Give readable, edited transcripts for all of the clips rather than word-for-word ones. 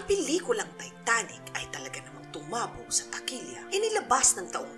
pelikulang Titanic ay talaga namang tumabog sa takilya. Inilabas ng taong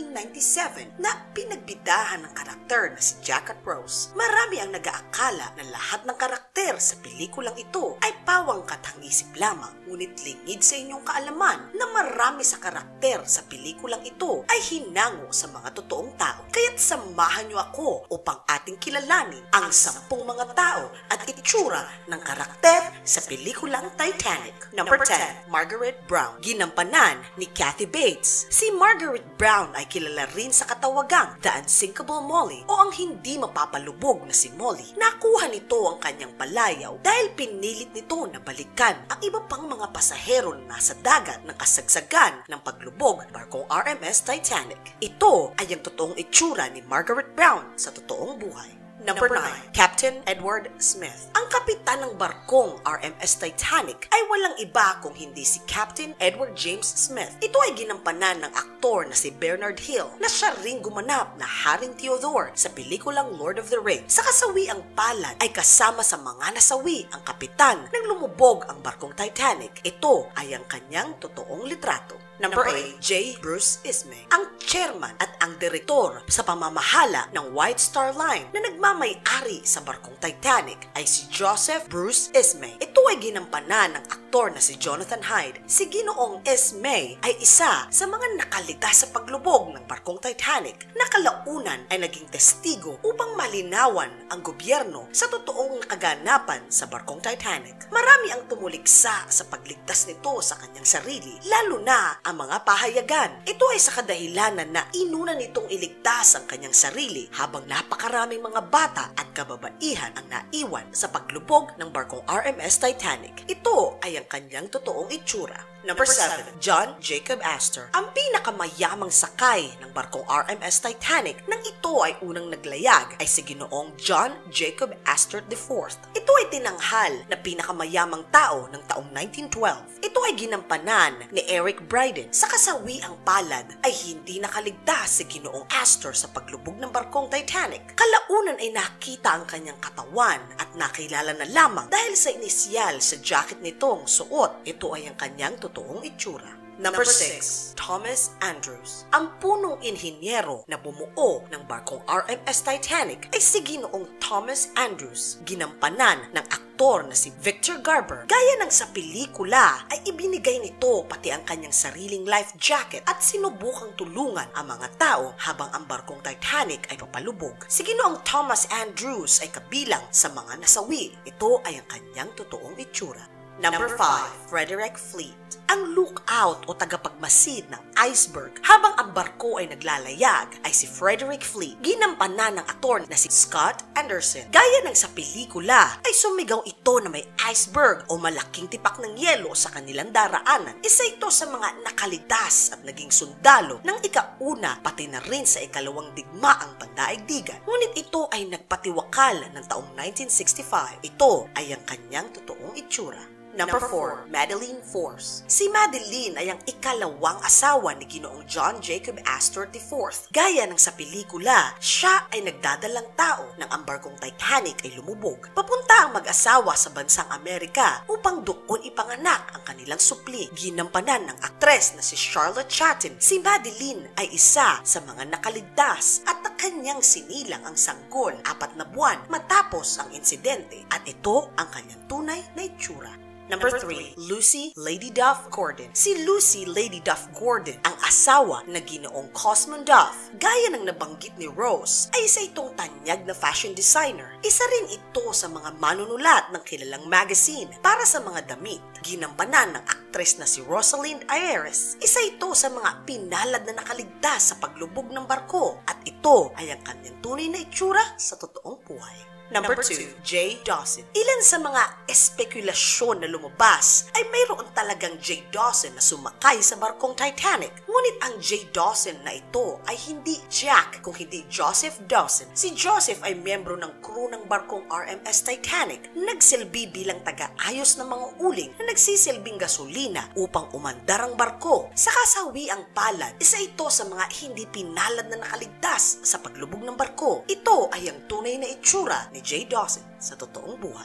1997 na pinagbidahan ng karakter na si Jack at Rose. Marami ang nag-aakala na lahat ng karakter sa pelikulang ito ay pawang katang-isip lamang. Ngunit lingid sa inyong kaalaman na marami sa karakter sa pelikulang ito ay hinango sa mga totoong tao. Kaya't samahan niyo ako upang ating kilalanin ang 10 mga tao at itsura ng karakter sa pelikulang Titanic. Number 10, Margaret Brown. Ginampanan ni Kathy Bates. Si Margaret Brown ay kilala rin sa katawagang The Unsinkable Molly o ang hindi mapapalubog na si Molly. Nakuha nito ang kanyang palayaw dahil pinilit nito na balikan ang iba pang mga pasahero na nasa dagat ng kasagsagan ng paglubog ng barkong RMS Titanic. Ito ay ang totoong itsura ni Margaret Brown sa totoong buhay. Number 9, Captain Edward Smith. Ang kapitan ng barkong RMS Titanic ay walang iba kung hindi si Captain Edward James Smith. Ito ay ginampanan ng aktor na si Bernard Hill na siya ring gumanap na Haring Theodore sa pelikulang Lord of the Rings. Sa kasawiang palad ay kasama sa mga nasawi ang kapitan nang lumubog ang barkong Titanic. Ito ay ang kanyang totoong litrato. Number 8, J. Bruce Ismay. Ang chairman at ang direktor sa pamamahala ng White Star Line na nagmamay-ari sa barkong Titanic ay si Joseph Bruce Ismay. Ito ay ginampanan ng aktor na si Jonathan Hyde. Si Ginoong Ismay ay isa sa mga nakaligtas sa paglubog ng barkong Titanic na kalaunan ay naging testigo upang malinawan ang gobyerno sa totoong kaganapan sa barkong Titanic. Marami ang tumuliksa sa pagligtas nito sa kanyang sarili, lalo na ang mga pahayagan. Ito ay sa kadahilanan na inuna nitong iligtas ang kanyang sarili habang napakaraming mga bata at kababaihan ang naiwan sa paglubog ng barkong RMS Titanic. Ito ay ang kanyang totoong itsura. Number 7, John Jacob Astor. Ang pinakamayamang sakay ng barkong RMS Titanic nang ito ay unang naglayag ay si Ginoong John Jacob Astor IV. Ito ay tinanghal na pinakamayamang tao ng taong 1912. Ito ay ginampanan ni Eric Bryden. Sa kasawiang palad ay hindi nakaligtas si Ginoong Astor sa paglubog ng barkong Titanic. Kalaunan ay nakita ang kanyang katawan at nakilala na lamang dahil sa inisyal sa jacket nitong suot. Ito ay ang kanyang totoong itsura. Number 6, Thomas Andrews. Ang punong inhinyero na bumuo ng barkong RMS Titanic ay si Ginoong Thomas Andrews. Ginampanan ng aktor na si Victor Garber. Gaya ng sa pelikula ay ibinigay nito pati ang kanyang sariling life jacket at sinubukang tulungan ang mga tao habang ang barkong Titanic ay papalubog. Si Ginoong Thomas Andrews ay kabilang sa mga nasawi. Ito ay ang kanyang totoong itsura. Number 5, Frederick Fleet. Ang lookout o tagapagmasid ng iceberg habang ang barko ay naglalayag ay si Frederick Fleet. Ginampanan ng aktor na si Scott Anderson. Gaya ng sa pelikula ay sumigaw ito na may iceberg o malaking tipak ng yelo sa kanilang daraanan. Isa ito sa mga nakaligtas at naging sundalo ng ika-1 pati na rin sa ika-2 digmaang pandaigdigan. Ngunit ito ay nagpatiwakal ng taong 1965. Ito ay ang kanyang totoong itsura. Number 4, Madeline Force. Si Madeline ay ang ikalawang asawa ni Ginoong John Jacob Astor IV. Gaya ng sa pelikula, siya ay nagdadalang tao nang ang barkong Titanic ay lumubog. Papunta ang mag-asawa sa bansang Amerika upang doon ipanganak ang kanilang supli. Ginampanan ng aktres na si Charlotte Chattin. Si Madeline ay isa sa mga nakaligtas at kanyang sinilang ang sanggol 4 na buwan matapos ang insidente at ito ang kanyang tunay na itsura. Number 3, Lucy Lady Duff Gordon. Si Lucy Lady Duff Gordon, ang asawa na Ginoong Cosmond Duff, gaya ng nabanggit ni Rose, ay isa itong tanyag na fashion designer. Isa rin ito sa mga manunulat ng kilalang magazine para sa mga damit. Ginampanan ng aktres na si Rosalind Ayres. Isa ito sa mga pinalad na nakaligtas sa paglubog ng barko at ito ay ang kanyang tunay na itsura sa totoong buhay. Number 2, J. Dawson. Ilan sa mga espekulasyon na lumabas ay mayroon talagang J. Dawson na sumakay sa barkong Titanic. Ngunit ang J. Dawson na ito ay hindi Jack kung hindi Joseph Dawson. Si Joseph ay miyembro ng crew ng barkong RMS Titanic. Nagsilbi bilang taga-ayos ng mga uling na nagsisilbing gasolina upang umandar ang barko. Sa kasawiang palad, isa ito sa mga hindi pinalad na nakaligtas sa paglubog ng barko. Ito ay ang tunay na itsura ni J. Dawson sa totoong buhay.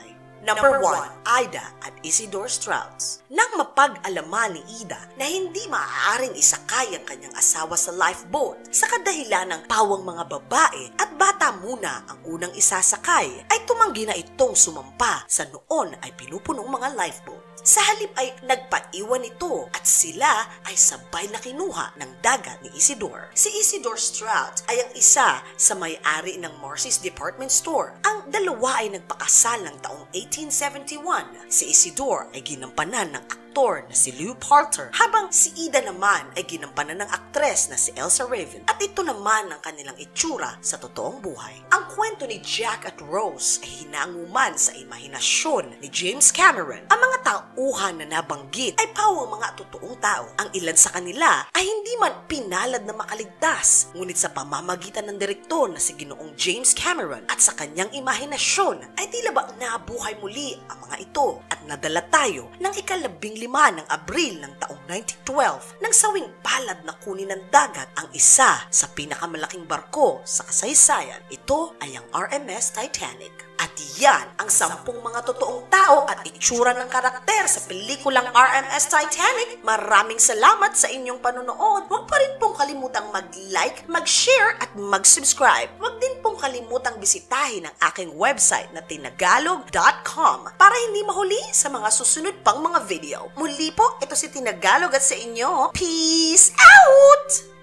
Number 1, Ida at Isidore Strauss. Nang mapag-alaman ni Ida na hindi maaaring isakay ang kanyang asawa sa lifeboat sa kadahilan ng pawang mga babae at bata muna ang unang isasakay, ay tumanggi na itong sumampa sa noon ay pinupunong mga lifeboat. Sa halip ay nagpaiwan ito at sila ay sabay na kinuha ng dagat ni Isidore. Si Isidore Strauss ay ang isa sa may-ari ng Macy's Department Store. Ang dalawa ay nagpakasal ng taong 1871. Si Isidore ay ginampanan ng aktor na si Lew Poulter, habang si Ida naman ay ginampanan ng aktres na si Elsa Raven. At ito naman ang kanilang itsura sa totoong buhay. Ang kwento ni Jack at Rose ay hinanguman sa imahinasyon ni James Cameron. Ang mga tauhan na nabanggit ay pawang mga totoong tao. Ang ilan sa kanila ay hindi man pinalad na makaligtas, ngunit sa pamamagitan ng direktor na si Ginoong James Cameron at sa kanyang imahinasyon ay tila ba nabuhay muli ang mga ito at nadala tayo ng ika-15 ng Abril ng taong 1912 nang sawing palad na kunin ng dagat ang isa sa pinakamalaking barko sa kasaysayan. Ito ay ang RMS Titanic. At yan ang 10 mga totoong tao at itsura ng karakter sa pelikulang RMS Titanic. Maraming salamat sa inyong panonood. Huwag pa rin pong kalimutang mag-like, mag-share at mag-subscribe. Huwag din pong kalimutang bisitahin ang aking website na tinagalog.com para hindi mahuli sa mga susunod pang mga video. Muli po, ito si Tinagalog at sa inyo, peace out!